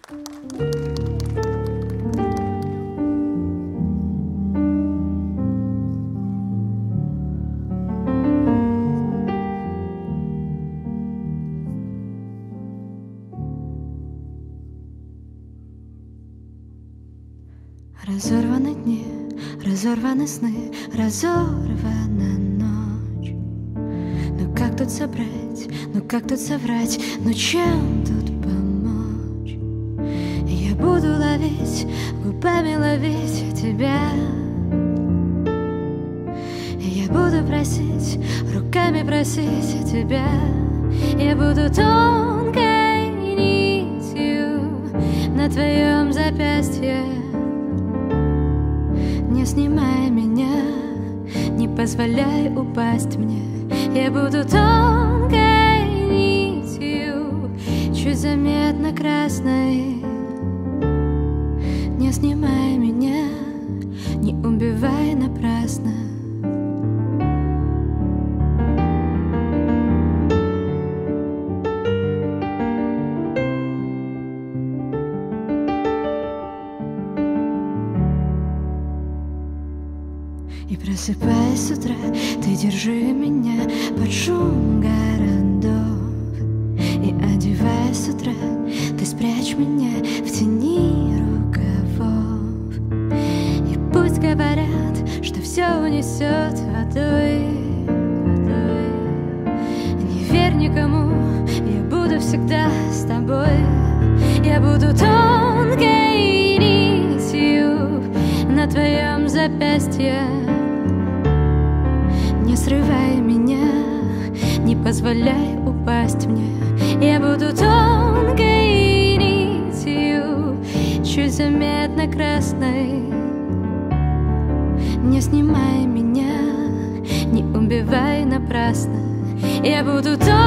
Разорваны дни, разорваны сны, разорвана ночь. Ну как тут собрать, ну как тут соврать, ну чем тут помочь? Я буду ловить, губами ловить тебя. Я буду просить, руками просить тебя. Я буду тонкой нитью на твоем запястье. Не снимай меня, не позволяй упасть мне. Я буду тонкой нитью, чуть заметно красной. Не снимай меня, не убивай напрасно. И просыпаясь с утра, ты держи меня под шум городов. И одеваясь с утра, ты спрячь меня в тени рукавов. И пусть говорят, что все унесет водой, водой. Не верь никому, я буду всегда с тобой. Я буду тонкой нитью на твоем запястье. Не срывай меня, не позволяй упасть мне. Я буду тонкой нитью, чуть заметно красной. Не снимай меня, не убивай напрасно. Я буду тонкой